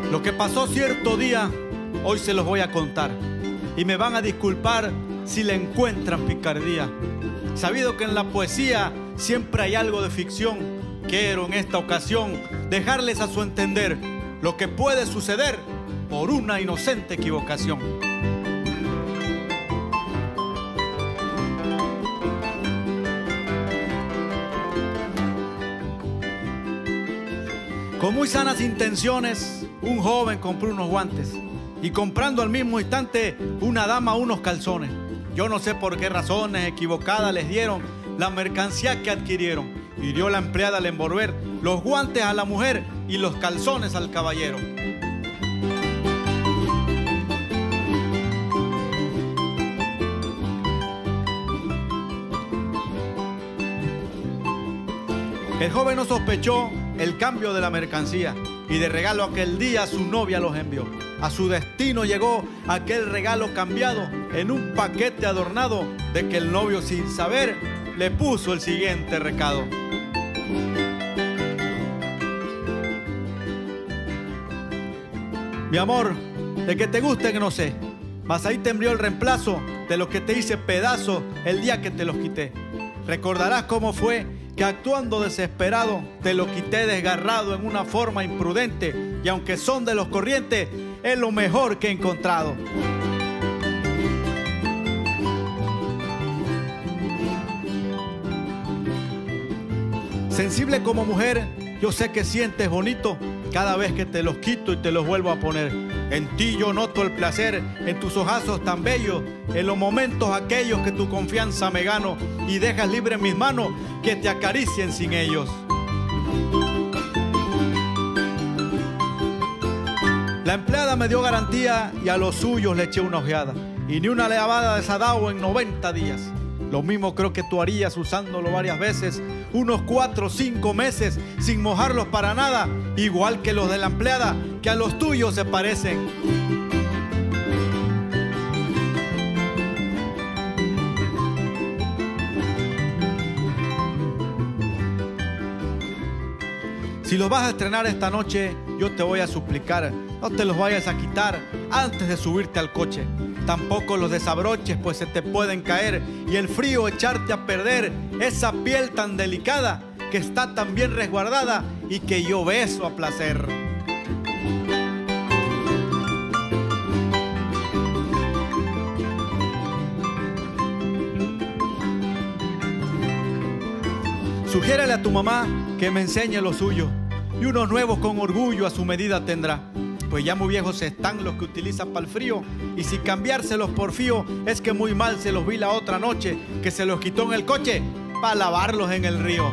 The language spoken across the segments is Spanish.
Lo que pasó cierto día, hoy se los voy a contar. Y me van a disculpar si le encuentran picardía. Sabido que en la poesía siempre hay algo de ficción, quiero en esta ocasión dejarles a su entender lo que puede suceder por una inocente equivocación. Con muy sanas intenciones, un joven compró unos guantes y comprando al mismo instante una dama unos calzones. Yo no sé por qué razones equivocadas les dieron la mercancía que adquirieron y dio la empleada al envolver los guantes a la mujer y los calzones al caballero. El joven no sospechó el cambio de la mercancía y de regalo aquel día su novia los envió. A su destino llegó aquel regalo cambiado en un paquete adornado de que el novio sin saber le puso el siguiente recado. Mi amor, de que te guste que no sé, mas ahí te envió el reemplazo de lo que te hice pedazo el día que te los quité. Recordarás cómo fue que actuando desesperado te lo quité desgarrado en una forma imprudente y aunque son de los corrientes es lo mejor que he encontrado. Sensible como mujer, yo sé que sientes bonito cada vez que te los quito y te los vuelvo a poner. En ti yo noto el placer, en tus ojazos tan bellos, en los momentos aquellos que tu confianza me gano y dejas libre en mis manos que te acaricien sin ellos. La empleada me dio garantía y a los suyos le eché una ojeada y ni una lavada de Sadao en 90 días. Lo mismo creo que tú harías usándolo varias veces, unos 4 o 5 meses sin mojarlos para nada, igual que los de la empleada, que a los tuyos se parecen. Si los vas a estrenar esta noche, yo te voy a suplicar, no te los vayas a quitar antes de subirte al coche. Tampoco los desabroches, pues se te pueden caer y el frío echarte a perder esa piel tan delicada que está tan bien resguardada y que yo beso a placer. Sugiérale a tu mamá que me enseñe lo suyo y unos nuevos con orgullo a su medida tendrá. Pues ya muy viejos están los que utilizan para el frío y si cambiárselos por fío es que muy mal se los vi la otra noche que se los quitó en el coche para lavarlos en el río.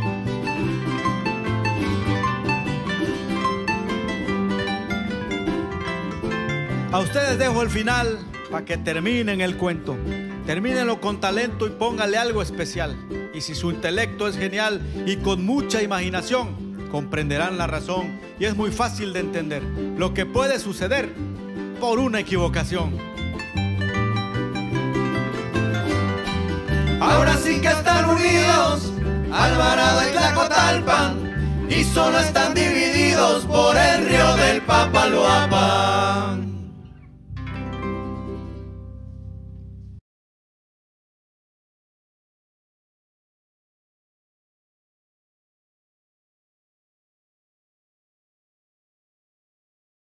A ustedes dejo el final para que terminen el cuento. Termínenlo con talento y póngale algo especial. Y si su intelecto es genial y con mucha imaginación, comprenderán la razón y es muy fácil de entender lo que puede suceder por una equivocación. Ahora sí que están unidos Alvarado y Tlacotalpan y solo están divididos por el río del Papaloapan.